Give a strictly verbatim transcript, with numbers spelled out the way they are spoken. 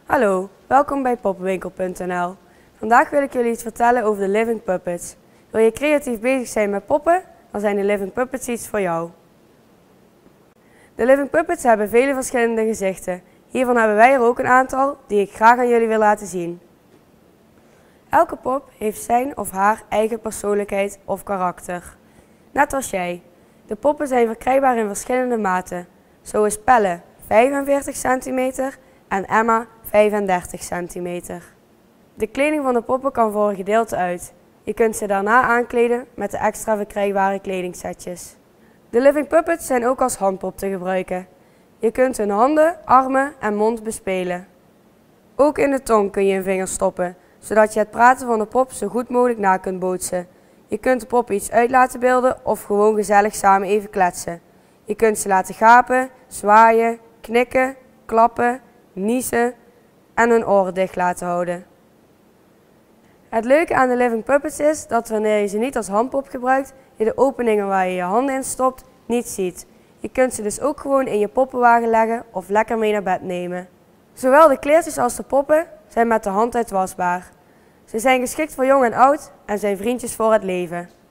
Hallo, welkom bij poppenwinkel punt n l. Vandaag wil ik jullie iets vertellen over de Living Puppets. Wil je creatief bezig zijn met poppen, dan zijn de Living Puppets iets voor jou. De Living Puppets hebben vele verschillende gezichten. Hiervan hebben wij er ook een aantal die ik graag aan jullie wil laten zien. Elke pop heeft zijn of haar eigen persoonlijkheid of karakter. Net als jij. De poppen zijn verkrijgbaar in verschillende maten. Zo is Pelle vijfenveertig centimeter en Emma vijfendertig centimeter. De kleding van de poppen kan voor een gedeelte uit. Je kunt ze daarna aankleden met de extra verkrijgbare kledingsetjes. De Living Puppets zijn ook als handpop te gebruiken. Je kunt hun handen, armen en mond bespelen. Ook in de tong kun je een vinger stoppen, zodat je het praten van de pop zo goed mogelijk na kunt bootsen. Je kunt de poppen iets uit laten beelden of gewoon gezellig samen even kletsen. Je kunt ze laten gapen, zwaaien, knikken, klappen, niezen en hun oren dicht laten houden. Het leuke aan de Living Puppets is dat wanneer je ze niet als handpop gebruikt, je de openingen waar je je handen in stopt niet ziet. Je kunt ze dus ook gewoon in je poppenwagen leggen of lekker mee naar bed nemen. Zowel de kleertjes als de poppen zijn met de hand uitwasbaar. Ze zijn geschikt voor jong en oud en zijn vriendjes voor het leven.